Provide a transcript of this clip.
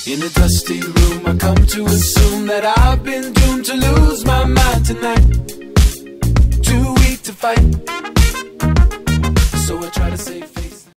In a dusty room, I come to assume that I've been doomed to lose my mind tonight. Too weak to fight, so I try to save